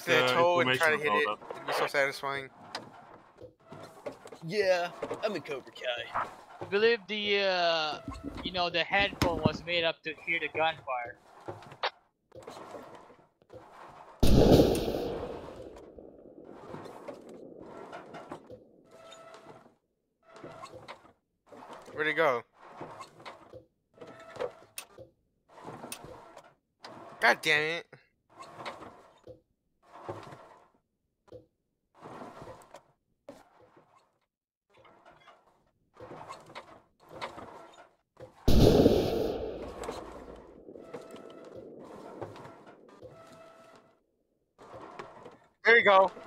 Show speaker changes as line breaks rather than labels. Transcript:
in a toe and try to hit it.
buildup.
It'd be so satisfying.
Yeah, I'm in Cobra Kai.
I believe the you know, the headphone was made up to hear the gunfire.
Where'd it go? God damn it. There you go.